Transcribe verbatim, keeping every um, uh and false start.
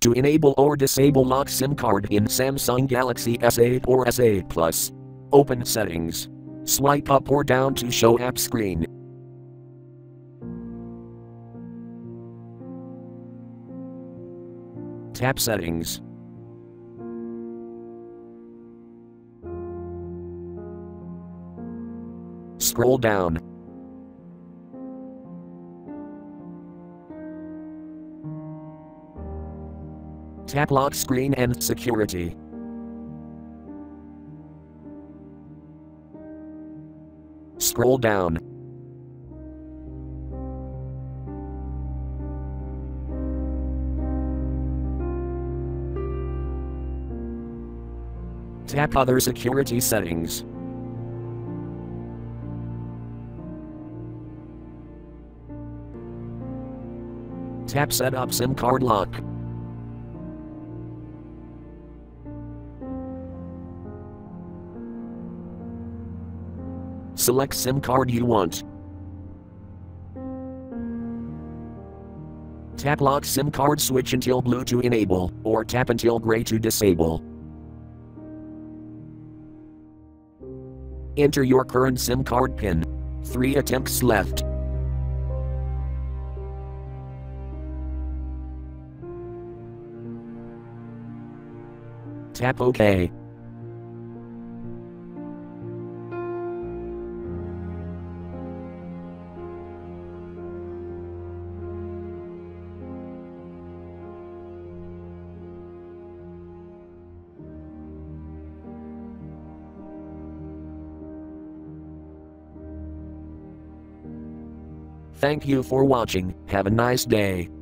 to enable or disable lock SIM card in Samsung Galaxy S eight or S eight Plus. Open Settings. Swipe up or down to show app screen. Tap Settings. Scroll down. Tap Lock Screen and Security. Scroll down. Tap Other Security Settings. Tap Set up SIM card lock. Select SIM card you want. Tap Lock SIM card switch until blue to enable, or tap until gray to disable. Enter your current SIM card PIN. Three attempts left. Tap OK. Thank you for watching. Have a nice day.